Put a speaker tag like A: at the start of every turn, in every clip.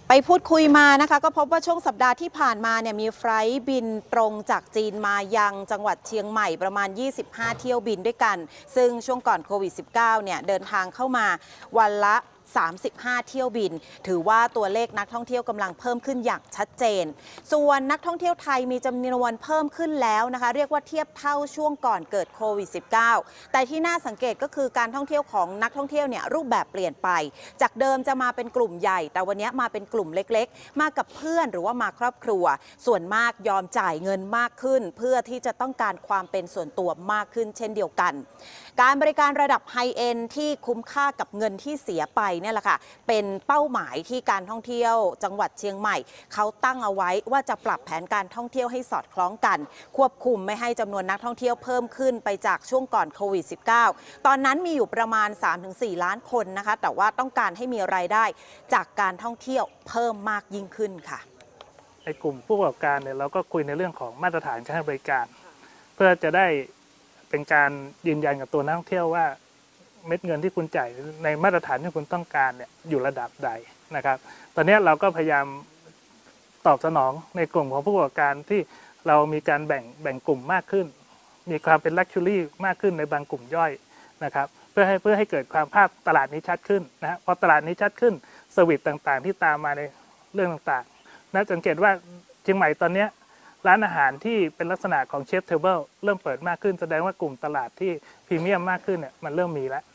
A: ไปพูดคุยมานะคะก็พบว่าช่วงสัปดาห์ที่ผ่านมาเนี่ยมีไฟล์บินตรงจากจีนมายังจังหวัดเชียงใหม่ประมาณ25เที่ยวบินด้วยกันซึ่งช่วงก่อนโควิด -19 เนี่ยเดินทางเข้ามาวันละ35เที่ยวบินถือว่าตัวเลขนักท่องเที่ยวกำลังเพิ่มขึ้นอย่างชัดเจนส่วนนักท่องเที่ยวไทยมีจำนวนเพิ่มขึ้นแล้วนะคะเรียกว่าเทียบเท่าช่วงก่อนเกิดโควิด -19 แต่ที่น่าสังเกตก็คือการท่องเที่ยวของนักท่องเที่ยวเนี่ยรูปแบบเปลี่ยนไปจากเดิมจะมาเป็นกลุ่มใหญ่แต่วันนี้มาเป็นกลุ่มเล็กๆมากับเพื่อนหรือว่ามาครอบครัวส่วนมากยอมจ่ายเงินมากขึ้นเพื่อที่จะต้องการความเป็นส่วนตัวมากขึ้นเช่นเดียวกันการบริการระดับไฮเอ็นด์ที่คุ้มค่ากับเงินที่เสียไปเนี่ยแหละค่ะเป็นเป้าหมายที่การท่องเที่ยวจังหวัดเชียงใหม่เขาตั้งเอาไว้ว่าจะปรับแผนการท่องเที่ยวให้สอดคล้องกันควบคุมไม่ให้จำนวนนักท่องเที่ยวเพิ่มขึ้นไปจากช่วงก่อนโควิด -19 ตอนนั้นมีอยู่ประมาณ 3-4 ล้านคนนะคะแต่ว่าต้องการให้มีรายได้จากการท่องเที่ยวเพิ่มมากยิ่งขึ้นค่ะ
B: ในกลุ่มผู้ประกอบการเนี่ยเราก็คุยในเรื่องของมาตรฐานการให้บริการเพื่อจะได้เป็นการยืนยันกับตัวนักท่องเที่ยวว่าเม็ดเงินที่คุณจ่ายในมาตรฐานที่คุณต้องการเนี่ยอยู่ระดับใดนะครับตอนนี้เราก็พยายามตอบสนองในกลุ่มของผู้ประกอบการที่เรามีการแบ่งกลุ่มมากขึ้นมีความเป็นลักชัวรี่มากขึ้นในบางกลุ่มย่อยนะครับเพื่อให้เกิดความภาพตลาดนี้ชัดขึ้นนะฮะพอตลาดนี้ชัดขึ้นเซอร์วิสต่างๆที่ตามมาในเรื่องต่างๆนะสังเกตว่าเชียงใหม่ตอนนี้ร้านอาหารที่เป็นลักษณะของเชฟเทเบิลเริ่มเปิดมากขึ้นแสดงว่ากลุ่มตลาดที่พรีเมียมมากขึ้นเนี่ยมันเริ่มมีแล้ว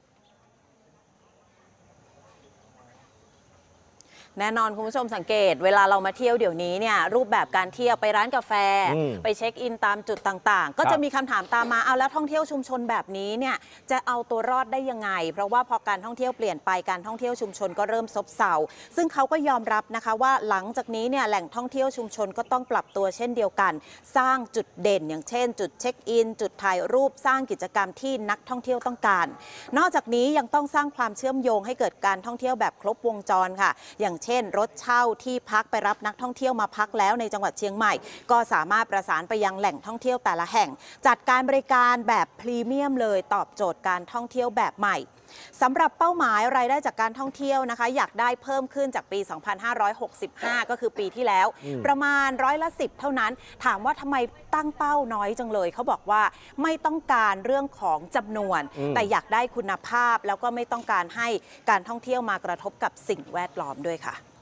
A: แน่นอนคุณผู้ชมสังเกตเวลาเรามาเที่ยวเดี๋ยวนี้เนี่ยรูปแบบการเที่ยวไปร้านกาแฟไปเช็คอินตามจุดต่างๆก็จะมีคำถามตามมาเอาแล้วท่องเที่ยวชุมชนแบบนี้เนี่ยจะเอาตัวรอดได้ยังไงเพราะว่าพอการท่องเที่ยวเปลี่ยนไปการท่องเที่ยวชุมชนก็เริ่มซบเซาซึ่งเขาก็ยอมรับนะคะว่าหลังจากนี้เนี่ยแหล่งท่องเที่ยวชุมชนก็ต้องปรับตัวเช่นเดียวกันสร้างจุดเด่นอย่างเช่นจุดเช็คอินจุดถ่ายรูปสร้างกิจกรรมที่นักท่องเที่ยวต้องการนอกจากนี้ยังต้องสร้างความเชื่อมโยงให้เกิดการท่องเที่ยวแบบครบวงจรค่ะอย่างเช่นรถเช่าที่พักไปรับนักท่องเที่ยวมาพักแล้วในจังหวัดเชียงใหม่ก็สามารถประสานไปยังแหล่งท่องเที่ยวแต่ละแห่งจัดการบริการแบบพรีเมียมเลยตอบโจทย์การท่องเที่ยวแบบใหม่สำหรับเป้าหมายรายได้จากการท่องเที่ยวนะคะอยากได้เพิ่มขึ้นจากปี 2565 ก็คือปีที่แล้วประมาณ10%เท่านั้นถามว่าทำไมตั้งเป้าน้อยจังเลยเขาบอกว่าไม่ต้องการเรื่องของจำนวนแต่อยากได้คุณภาพแล้วก็ไม่ต้องการให้การท่องเที่ยวมากระทบกับสิ่งแวดล้อมด้วยค่ะ